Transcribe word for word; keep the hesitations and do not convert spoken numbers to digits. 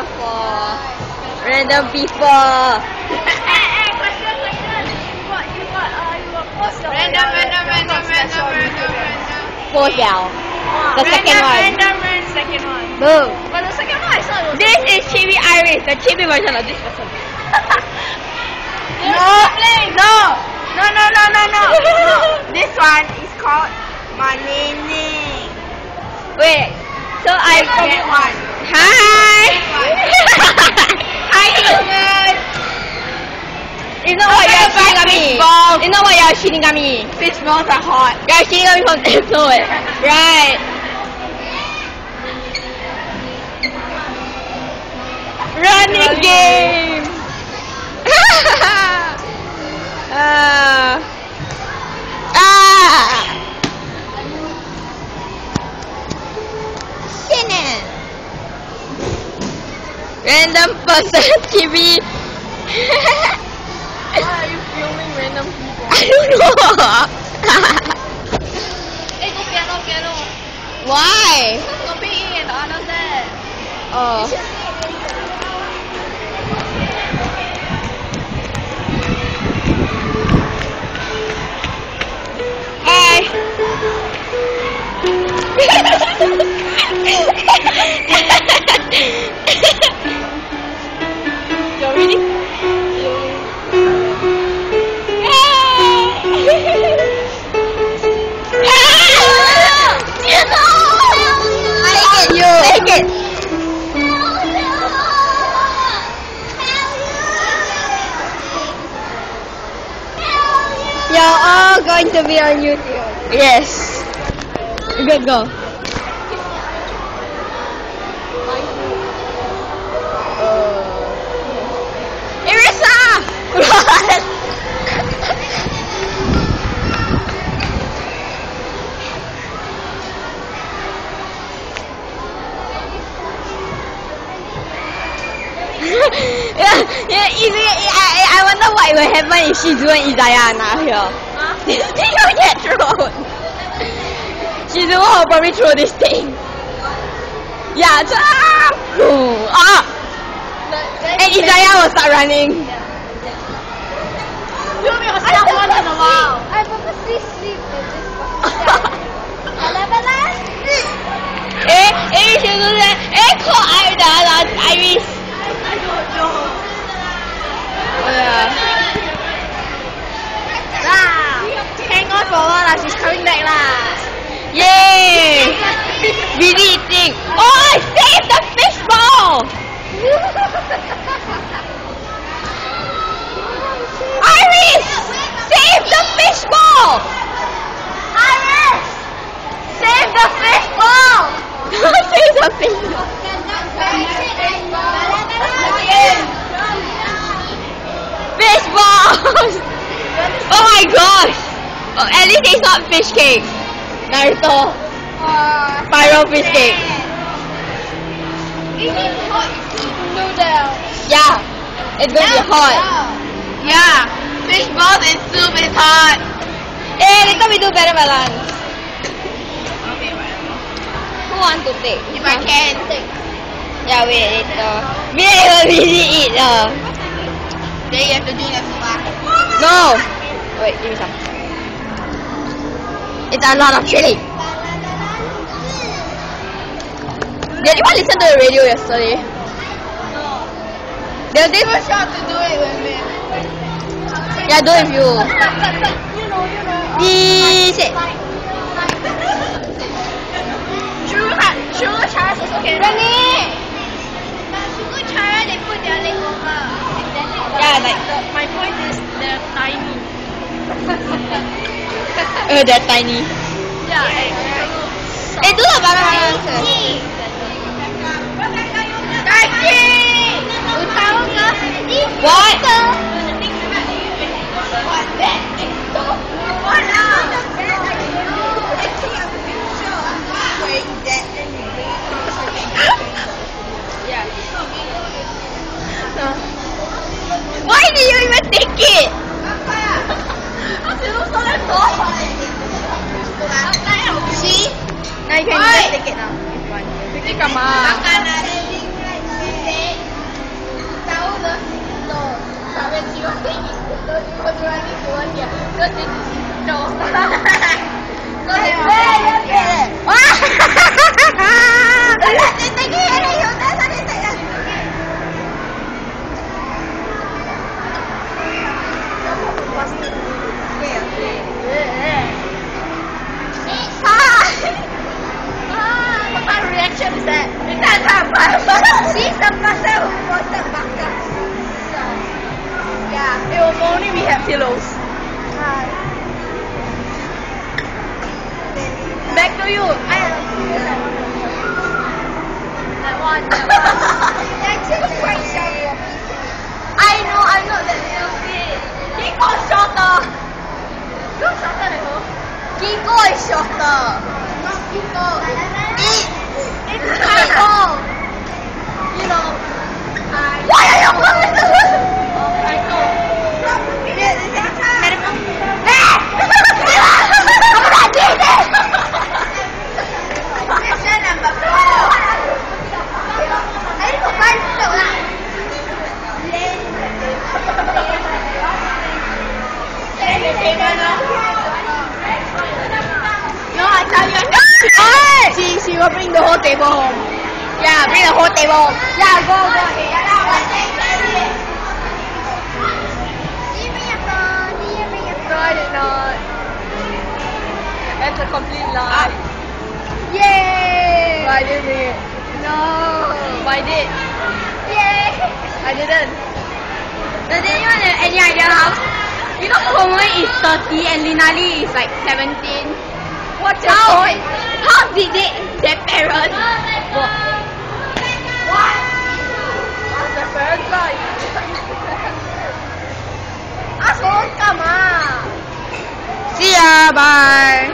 here for random people. Random, random, random, random, random, random. Four xiao. The random, second one. Random, random, second one. Boom. But the second one I saw it was. This is Chibi Iris, the Chibi version of this person. no, no, no, no, no, no, no, no. This one is called Manini. Wait, so I get one. Hi. Hi, guys. You know what you're Shinigami? You know what you're Shinigami? Fish balls are hot. You're Shinigami from Death Note. Right. Running game. uh, ah. Shinin. Random person T V. Why are you filming random people? I don't know. Hey, go piano, piano. Why? Go P E and the others there. Oh. Hi. You ready? Take it. You're all going to be on YouTube. Yes. Good, go. Uh, Irisa! yeah, yeah, I, I wonder what will happen if Shizu and Izaya are not here. Huh? They will get thrown. Shizu will probably throw this thing. Yeah, so, ah! ah. And Izaya will start running. You will stop once in a while. I purposely sleep in this fucking Eh, eh, Shizu said, eh, call Iris. I don't know. Yeah. Lah, hang on for a while lah. She's coming back lah. Yay! Really eating. Oh, I saved the fishbowl! Iris! Save the fishbowl! Iris! Save the fishbowl! Save the fishbowl! Fishballs! Oh my gosh! Oh, at least it's not fish cake. Naruto. Uh, Spiral fish cake. Eating hot noodles. Yeah. It's gonna be hot. Yeah. Fish balls and soup is hot. Eh, later we do better balance. Okay, whatever. Who wants to take? If I can. Yeah, wait later. We never really eat. Uh. Then you have to drink the soup. No. Wait, give me some. It's a lot of chili. Did anyone listen to the radio yesterday? No. There was this. First shot to do it with me. Yeah, do it with you. You know, you know. This it. Sugar, sugar chara is okay. Rennie! Sugar chara, they put their leg over. Yeah, like. My point is they're tiny. Uh, they're tiny. Yeah. Eh, do the banana. What? Why did you even take it? See? Now you can just take it now. If you want. Come on. Six. Tahu dah. No. Sampai jiwa tinggi. Kau jiwa jiwa ni jiwa dia. Kau jiwa. No. Kau jiwa. Eh, wah. Kalau tinggi ni, you dah tadi saya. Pasti. Okay, okay. Eh. Ah. Ah, what kind of reaction is that? Is that apa? She's the person who posted bucket. So, yeah. It will only we have pillows. Hi. Back to you. I that one. That one. Actually, quite short. I know. I'm not that stupid. He got shorter. You're shorter than her. Kiko is shorter. Not Kiko. It. It's Kiko. You know. Why are you calling this one? Oh, Kiko. Question number four. Hãy cùng quay trở lại. Lên. Lên thì mà nó. No, I tell you, no. Hey! She she will bring the whole table home. Yeah, bring the whole table home. Yeah, go go. No, I did not. That's a complete lie. Yay! I didn't. No. But I did. Yay! I didn't. Does anyone have any idea how? You know, Homer is thirty and Linali is like seventeen. What's your How? point? How did they? Their parents? What? What? What's the first line? Ask for come on. See ya. Bye.